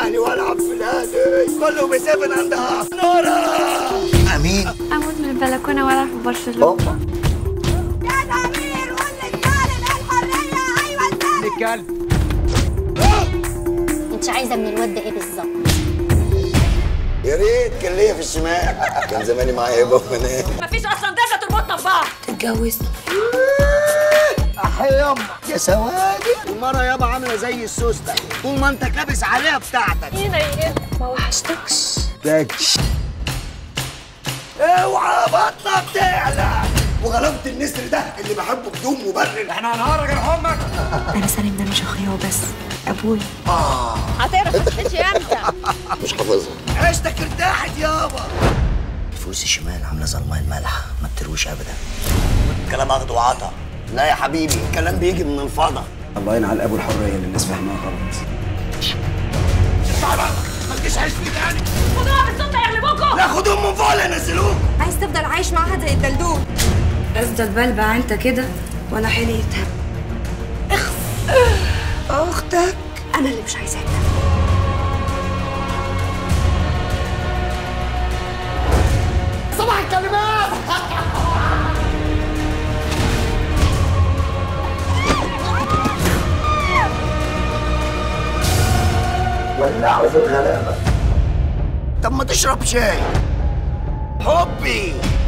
اهلي والعب في الهادي كله بيسافن عندها نورا. امين اموت من البلكونه والعب في برشلونه. يا ضمير قول للظالم الحريه. ايوه الظالم الكلب. انت عايزه من الواد ده ايه بالظبط؟ يا ريت كان ليا في الشمال كان زماني معايا هبه ومنام. مفيش اصلا داتا تربطنا ببعض. اتجوزت. يا سوادي المرة يابا عاملة زي السوستة طول ما انت كابس عليها بتاعتك. ما وحشتكش؟ تاكش اوعى بطنك تعلى وغلبت النسر ده اللي بحبه بدون مبرر. احنا هنهرج امك. انا سالم ده مش اخويا وبس ابوي. هتعرف ما تحكيش امتى؟ مش حافظها. عيشتك ارتاحت يابا. الفلوس الشمال عاملة زي الماء المالحة ما بترويش ابدا. الكلام اخده وعطا. لا يا حبيبي الكلام بيجي من الفضا. الله ينعل ابو الحريه اللي الناس فاهمها غلط. اطلع بره ما تجيش عايش فيه تاني. خدوها بالصوت هيغلبوكوا. لا خدهم من فوق اللي ينزلوك. عايز تفضل عايش معاها زي الدلدول؟ افضل بلبع انت كده ولا حليتها؟ اختك انا اللي مش عايزاك. صباح الكلمات. ولعوا في الغلابة. طب ما تشرب شاي حبي.